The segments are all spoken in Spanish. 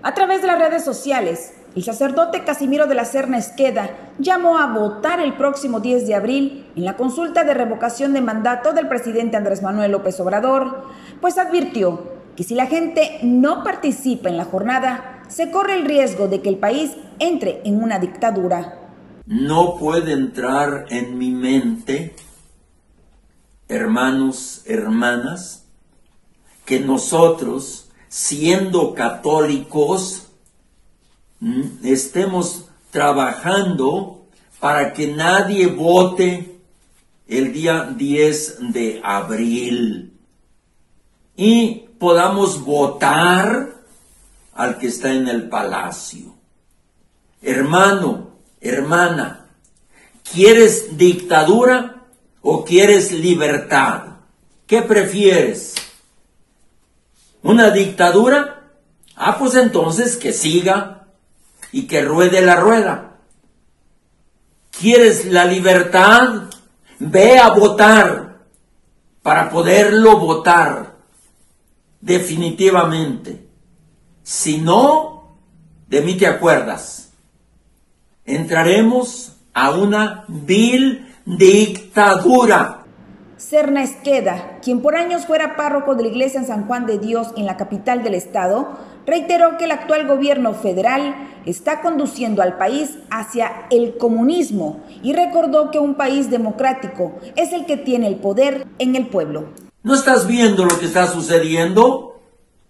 A través de las redes sociales, el sacerdote Casimiro de la Serna Esqueda llamó a votar el próximo 10 de abril en la consulta de revocación de mandato del presidente Andrés Manuel López Obrador, pues advirtió que si la gente no participa en la jornada, se corre el riesgo de que el país entre en una dictadura. No puede entrar en mi mente, hermanos, hermanas, que nosotros, siendo católicos, estemos trabajando para que nadie vote el día 10 de abril y podamos votar al que está en el palacio. Hermano, hermana, ¿quieres dictadura o quieres libertad? ¿Qué prefieres? ¿Una dictadura? Pues entonces que siga y que ruede la rueda. ¿Quieres la libertad? Ve a votar para poderlo votar definitivamente. Si no, de mí te acuerdas. Entraremos a una vil dictadura. Serna Esqueda, quien por años fuera párroco de la iglesia en San Juan de Dios en la capital del estado, reiteró que el actual gobierno federal está conduciendo al país hacia el comunismo y recordó que un país democrático es el que tiene el poder en el pueblo. ¿No estás viendo lo que está sucediendo?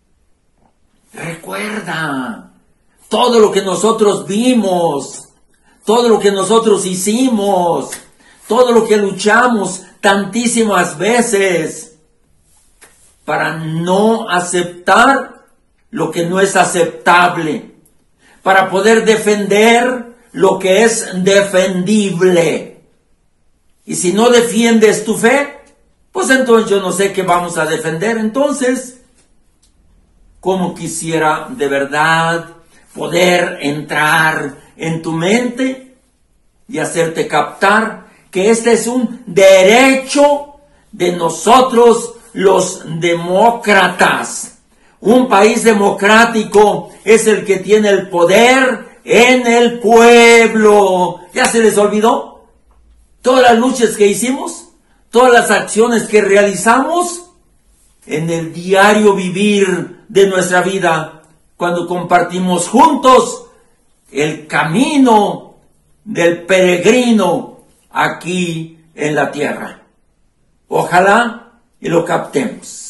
Recuerda todo lo que nosotros vimos, todo lo que nosotros hicimos, todo lo que luchamos tantísimas veces para no aceptar lo que no es aceptable, para poder defender lo que es defendible. Y si no defiendes tu fe, pues entonces yo no sé qué vamos a defender. Entonces, como quisiera de verdad poder entrar en tu mente y hacerte captar que este es un derecho de nosotros los demócratas. Un país democrático es el que tiene el poder en el pueblo. ¿Ya se les olvidó? Todas las luchas que hicimos, todas las acciones que realizamos en el diario vivir de nuestra vida, cuando compartimos juntos el camino del peregrino aquí en la tierra. Ojalá y lo captemos.